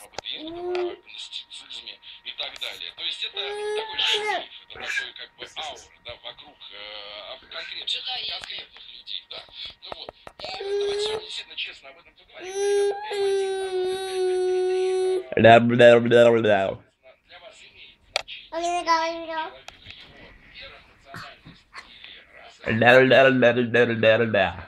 опыт есть в гностицизме и так далее. То есть это такой шлейф, это такой как бы аура, да, вокруг конкретных людей, да. Ну вот. И давайте сегодня действительно честно об этом поговорим. Для вас имеет значение человек, вера, национальность и раса.